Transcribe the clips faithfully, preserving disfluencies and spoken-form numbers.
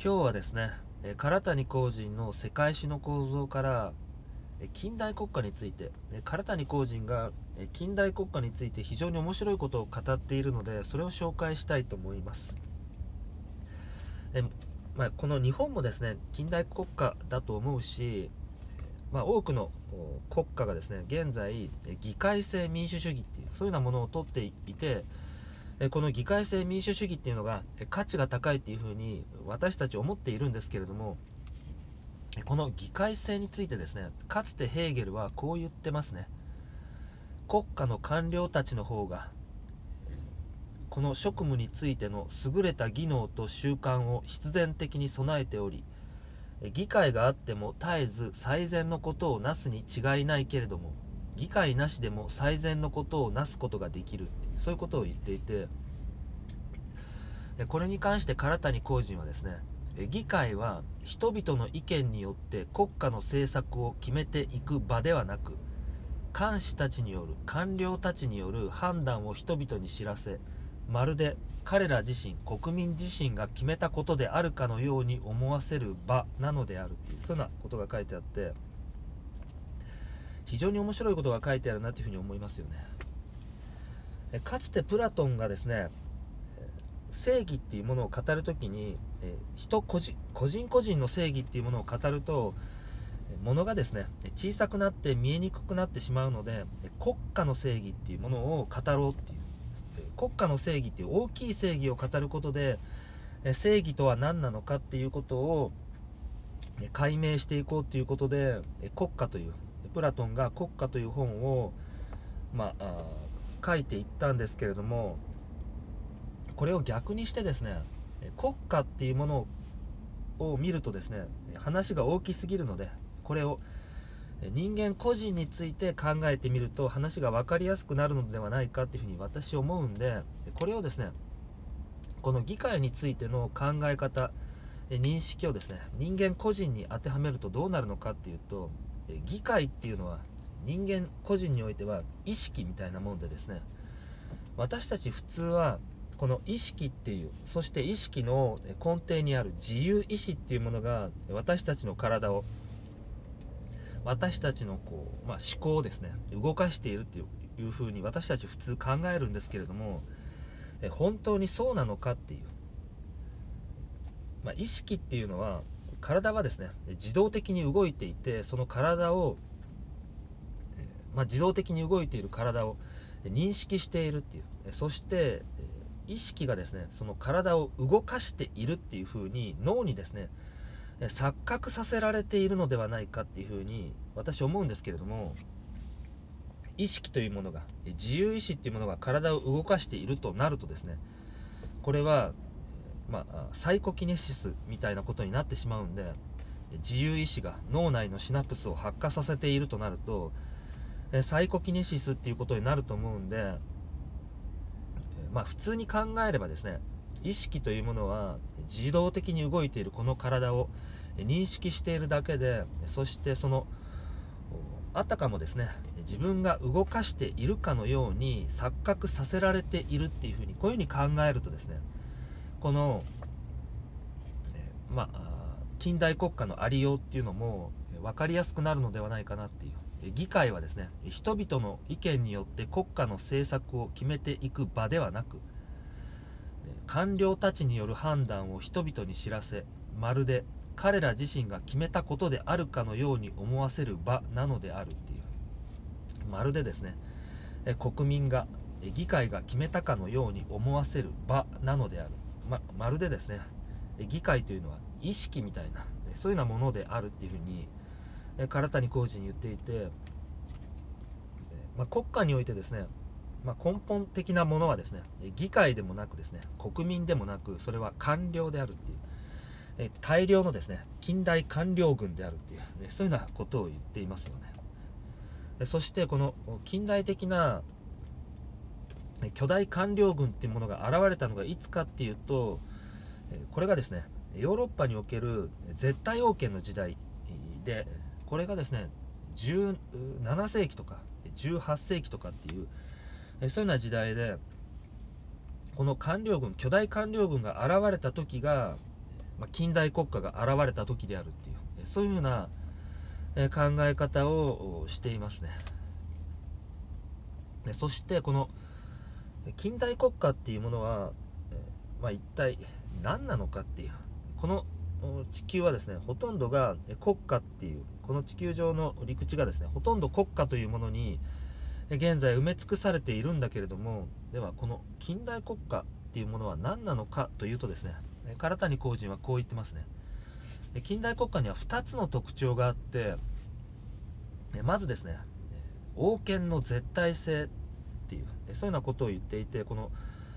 今日はですね、えー唐谷公人の世界史の構造から、えー近代国家について、えー唐谷公人が、えー近代国家について非常に面白いことを語っているので、それを紹介したいと思います。えーまあ、この日本もですね、近代国家だと思うし、まあ、多くのお国家がですね、現在、えー議会制民主主義っていう、そういうようなものをとっていて、えーこの議会制民主主義っていうのが、えー価値が高いっていうふうに私たち思っているんですけれども、この議会制についてですね、かつてヘーゲルはこう言ってますね。国家の官僚たちの方が、この職務についての優れた技能と習慣を必然的に備えており、議会があっても絶えず最善のことをなすに違いないけれども、議会なしでも最善のことをなすことができる、そういうことを言っていて、これに関して唐谷公人はですね、議会は人々の意見によって国家の政策を決めていく場ではなく、官士たちによる官僚たちによる判断を人々に知らせ、まるで彼ら自身国民自身が決めたことであるかのように思わせる場なのであるっていう、そういうようなことが書いてあって、非常に面白いことが書いてあるなというふうに思いますよね。かつてプラトンがですね、正義っていうものを語るときに、え人個人個人個人の正義っていうものを語ると、ものがですね小さくなって見えにくくなってしまうので、国家の正義っていうものを語ろうっていう、国家の正義っていう大きい正義を語ることで、正義とは何なのかっていうことを解明していこうっていうことで、国家という、プラトンが国家という本を、まあ、書いていったんですけれども、これを逆にしてですね、国家っていうものを見るとですね、話が大きすぎるので、これを人間個人について考えてみると話が分かりやすくなるのではないかというふうに私は思うんで、これをですね、この議会についての考え方、認識をですね、人間個人に当てはめるとどうなるのかっていうと、議会っていうのは人間個人においては意識みたいなもんでですね、私たち普通はこの意識っていう、そして意識の根底にある自由意志っていうものが私たちの体を、私たちのこう、まあ、思考をですね動かしているっていうふうに私たち普通考えるんですけれども、え本当にそうなのかっていう、まあ、意識っていうのは、体はですね自動的に動いていて、その体を、まあ、自動的に動いている体を認識しているっていう、そして意識がですねその体を動かしているっていうふうに脳にですね錯覚させられているのではないかっていうふうに私は思うんですけれども、意識というものが、自由意志っていうものが体を動かしているとなるとですね、これは、まあ、サイコキネシスみたいなことになってしまうんで、自由意志が脳内のシナプスを発火させているとなると、サイコキネシスっていうことになると思うんで、まあ、普通に考えればですね、意識というものは自動的に動いているこの体を認識しているだけで、そしてそのあたかもですね自分が動かしているかのように錯覚させられているっていうふうに、こういうふうに考えるとですね、この、まあ、近代国家のありようっていうのも分かりやすくなるのではないかなっていう。議会はですね人々の意見によって国家の政策を決めていく場ではなく、官僚たちによる判断を人々に知らせ、まるで彼ら自身が決めたことであるかのように思わせる場なのであるっていう、まるでですね国民が議会が決めたかのように思わせる場なのである、ままるでですね議会というのは意識みたいな、そういうようなものであるっていうふうに唐谷公人言っていて、まあ、国家においてですね、まあ、根本的なものはですね議会でもなくですね国民でもなく、それは官僚であるっていう、え大量のですね近代官僚軍であるっていう、ね、そういうようなことを言っていますよね。そしてこの近代的な巨大官僚軍っていうものが現れたのがいつかっていうと、これがですねヨーロッパにおける絶対王権の時代で、これがですねじゅうななせいきとかじゅうはっせいきとかっていう、そういうような時代で、この官僚軍巨大官僚軍が現れた時が、 まあ、近代国家が現れた時であるっていう、そういうふうな考え方をしていますね。でそしてこの近代国家っていうものは、まあ、一体何なのかっていう、この地球はですね、ほとんどが国家っていう、この地球上の陸地がですね、ほとんど国家というものに現在埋め尽くされているんだけれども、ではこの近代国家っていうものは何なのかというとですね、唐谷公人はこう言ってますね。近代国家にはふたつの特徴があって、まずですね、王権の絶対性っていう、そういうようなことを言っていて、この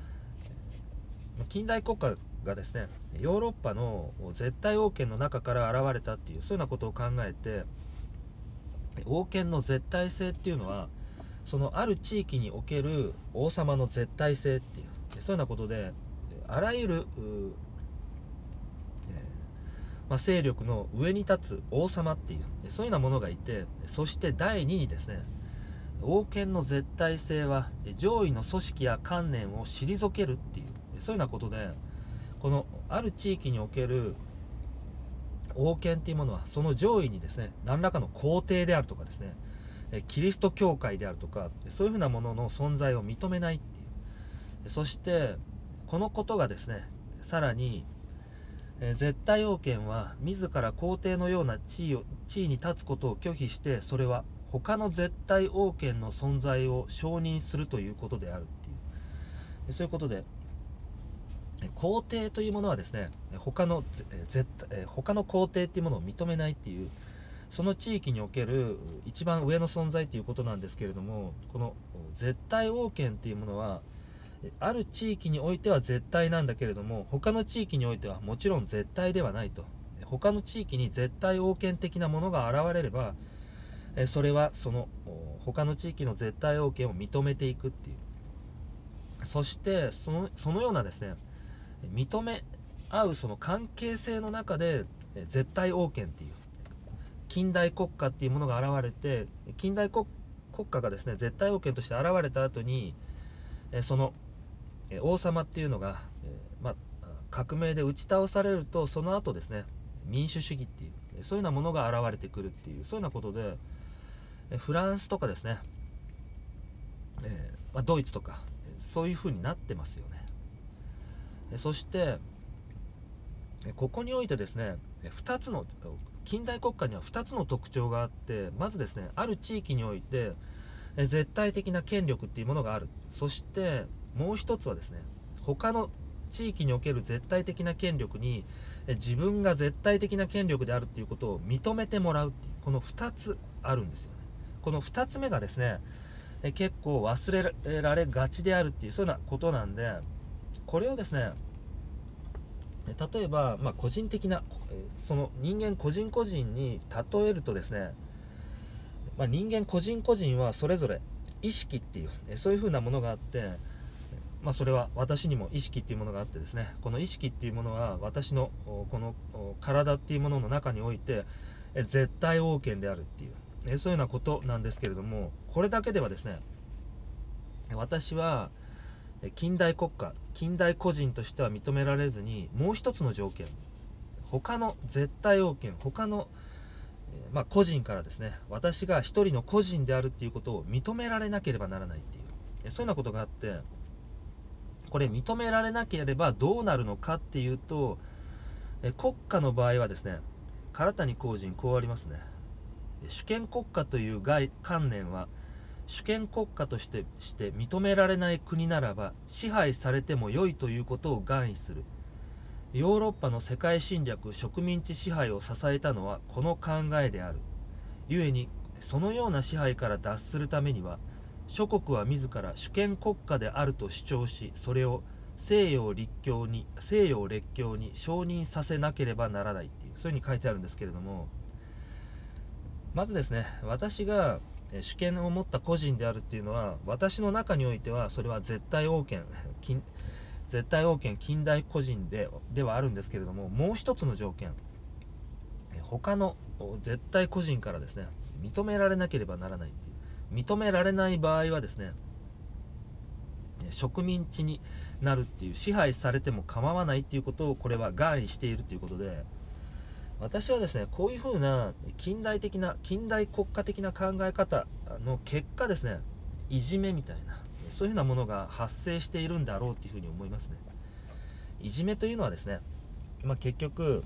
近代国家がですね、ヨーロッパの絶対王権の中から現れたっていう、そういうようなことを考えて、王権の絶対性っていうのは、そのある地域における王様の絶対性っていう、そういうようなことで、あらゆる、まあ、勢力の上に立つ王様っていう、そういうようなものがいて、そしてだいににですね、王権の絶対性は上位の組織や観念を退けるっていう、そういうようなことで、このある地域における王権っていうものは、その上位にですね、何らかの皇帝であるとかですね、キリスト教会であるとか、そういうふうなものの存在を認めないっていう、そしてこのことがですね、さらに絶対王権は自ら皇帝のような地位を地位に立つことを拒否して、それは他の絶対王権の存在を承認するということであるっていう、そういうことで、皇帝というものはですね、他の絶対他の皇帝っていうものを認めないっていう、その地域における一番上の存在ということなんですけれども、この絶対王権っていうものは、ある地域においては絶対なんだけれども、他の地域においてはもちろん絶対ではないと。他の地域に絶対王権的なものが現れれば、それはその他の地域の絶対王権を認めていくっていう、そしてそのそのようなですね、認め合うその関係性の中で絶対王権っていう近代国家っていうものが現れて、近代国国家がですね、絶対王権として現れた後に、その王様っていうのが、まあ、革命で打ち倒されると、その後ですね、民主主義っていう、そういうようなものが現れてくるっていう、そういうようなことで、フランスとかですね、えーまあ、ドイツとか、そういうふうになってますよね。そしてここにおいてですね、ふたつの近代国家にはふたつの特徴があって、まずですね、ある地域において絶対的な権力っていうものがある。そしてもう一つはですね、他の地域における絶対的な権力に自分が絶対的な権力であるっていうことを認めてもらうっていう、このふたつあるんですよね。このふたつめがですね、結構忘れられがちであるっていう、そういうようなことなんで、これをですね、例えば、まあ、個人的な、その人間個人個人に例えるとですね、まあ、人間個人個人はそれぞれ意識っていう、そういうふうなものがあって、まあ、それは私にも意識っていうものがあってですね、この意識っていうものは私のこの体っていうものの中において絶対王権であるっていう、そういうようなことなんですけれども、これだけではですね、私は近代国家、近代個人としては認められずに、もう一つの条件、他の絶対王権、他の、まあ、個人からですね、私が一人の個人であるっていうことを認められなければならないっていう、そういうようなことがあって、これ認められなければどうなるのかっていうと、国家の場合はですね、唐谷公人こうありますね。主権国家という概観念は、主権国家としてして認められない国ならば支配されても良いということを含意する。ヨーロッパの世界侵略植民地支配を支えたのはこの考えである。故にそのような支配から脱するためには、諸国は自ら主権国家であると主張し、それを西洋列強に西洋列強に承認させなければならないっていう、そういうふうに書いてあるんですけれども、まずですね、私が主権を持った個人であるっていうのは、私の中においてはそれは絶対王権近絶対王権近代個人でではあるんですけれども、もう一つの条件、他の絶対個人からですね、認められなければならないっていう、認められない場合はですね、植民地になるっていう、支配されても構わないっていうことをこれは含意しているということで、私はですね、こういうふうな近代的な近代国家的な考え方の結果ですね、いじめみたいなそういうふうなものが発生しているんだろうというふうに思いますね。いじめというのはですね、まあ、結局、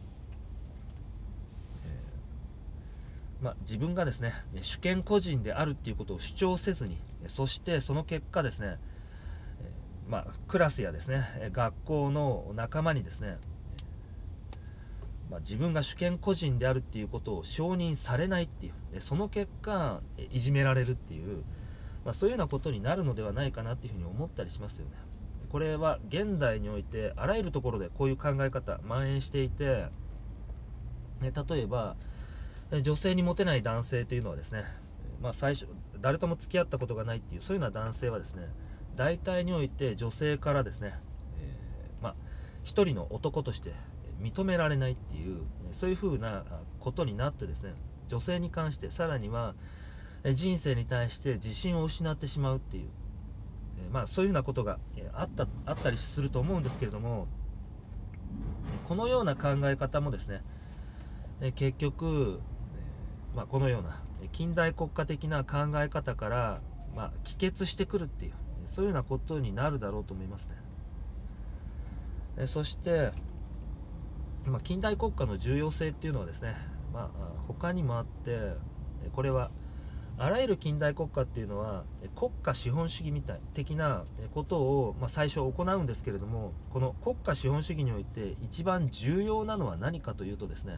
えーまあ、自分がですね主権個人であるっていうことを主張せずに、そしてその結果ですね、えーまあ、クラスやですね学校の仲間にですね、まあ、自分が主権個人であるっていうことを承認されないっていう、その結果いじめられるっていう、まあ、そういうようなことになるのではないかなっていうふうに思ったりしますよね。これは現代においてあらゆるところでこういう考え方蔓延していて、例えば女性にモテない男性というのはですね、まあ、最初誰とも付き合ったことがないっていうそういうような男性はですね、大体において女性からですね、えーまあ、一人の男として認められないっていう、そういうふうなことになってですね、女性に関してさらには人生に対して自信を失ってしまうっていう、まあ、そういうふうなことがあったあったりすると思うんですけれども、このような考え方もですね、結局、まあ、このような近代国家的な考え方から、まあ、帰結してくるっていう、そういうようなことになるだろうと思いますね。そして、まあ、近代国家の重要性っていうのはですね、まあ、他にもあって、これはあらゆる近代国家っていうのは国家資本主義みたい的なことを、まあ、最初行うんですけれども、この国家資本主義において一番重要なのは何かというとですね、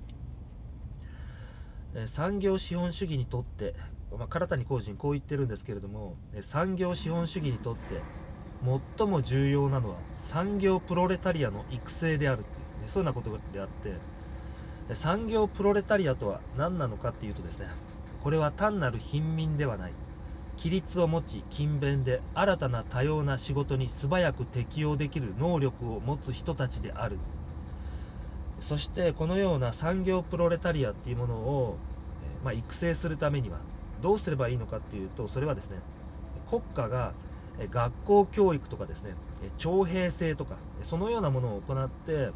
産業資本主義にとって、まあ、唐谷公人こう言ってるんですけれども、産業資本主義にとって最も重要なのは産業プロレタリアの育成であるっていう、そういうようなことであって、産業プロレタリアとは何なのかっていうとですね、これは単なる貧民ではない、規律を持ち勤勉で新たな多様な仕事に素早く適応できる能力を持つ人たちである。そしてこのような産業プロレタリアっていうものを、まあ、育成するためにはどうすればいいのかっていうと、それはですね、国家が学校教育とかですね、徴兵制とかそのようなものを行って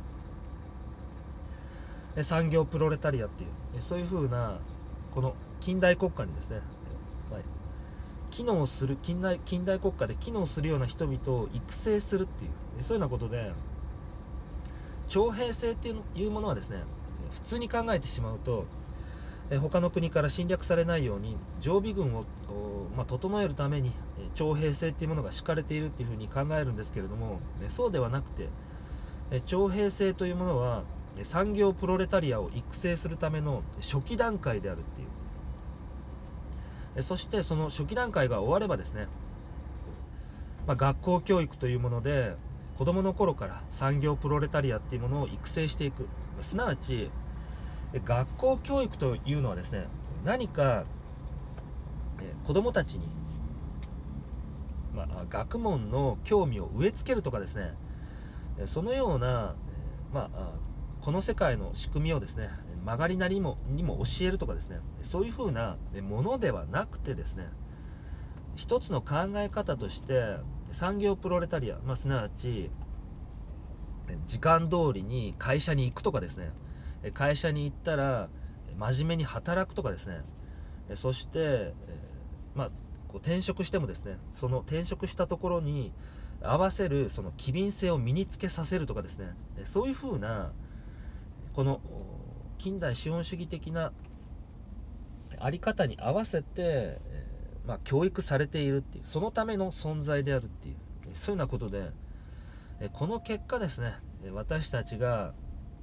産業プロレタリアっていう、そういうふうなこの近代国家にですね、まあ、機能する近代近代国家で機能するような人々を育成するっていう、そういうようなことで、徴兵制っていうものはですね、普通に考えてしまうと、他の国から侵略されないように常備軍を、まあ、整えるために徴兵制っていうものが敷かれているっていうふうに考えるんですけれども、そうではなくて、徴兵制というものは産業プロレタリアを育成するための初期段階であるっていう、そしてその初期段階が終わればですね、まあ、学校教育というもので子どもの頃から産業プロレタリアっていうものを育成していく、すなわち学校教育というのはですね、何か子どもたちに、まあ、学問の興味を植え付けるとかですね、そのような、まあ、この世界の仕組みをですね曲がりなりにもにも教えるとかですね、そういうふうなものではなくてですね、一つの考え方として産業プロレタリア、まあ、すなわち時間通りに会社に行くとかですね、会社に行ったら真面目に働くとかですね、そして、まあ、こう転職してもですね、その転職したところに合わせるその機敏性を身につけさせるとかですね、そういうふうなこの近代資本主義的なあり方に合わせて、まあ、教育されているっていう、そのための存在であるっていう、そういうようなことで、この結果ですね、私たちが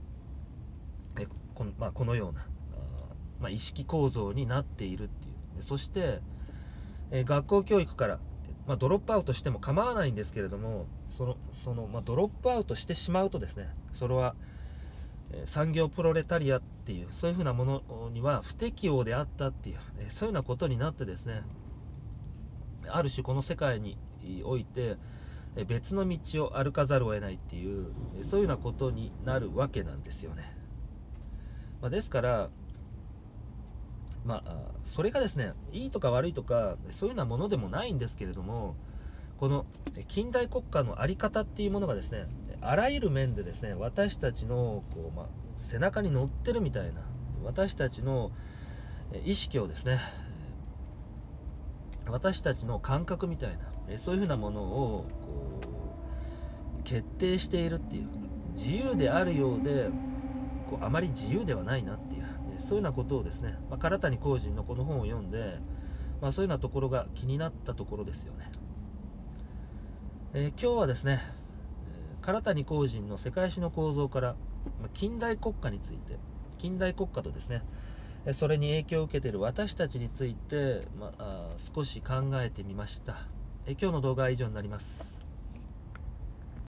この、まあ、このような、まあ、意識構造になっているっていう、そして学校教育から、まあ、ドロップアウトしても構わないんですけれども、そのその、まあ、ドロップアウトしてしまうとですね、それは産業プロレタリアっていうそういうふうなものには不適応であったっていう、そういうようなことになってですね、ある種この世界において別の道を歩かざるを得ないっていう、そういうようなことになるわけなんですよね。まあ、ですから、まあ、それがですねいいとか悪いとかそういうようなものでもないんですけれども、 この近代国家の在り方っていうものがですね、あらゆる面でですね、私たちのこう、まあ、背中に乗ってるみたいな、私たちの意識をですね、私たちの感覚みたいな、そういうふうなものをこう決定しているっていう、自由であるようでこうあまり自由ではないなっていう、そういうようなことをですね、まあ、唐谷公人のこの本を読んで、まあ、そういうようなところが気になったところですよね。えー今日はですね、えー唐谷公人の世界史の構造から、まあ近代国家について、近代国家とですね、えーそれに影響を受けている私たちについて、まあ、あー少し考えてみました。えー今日の動画は以上になります。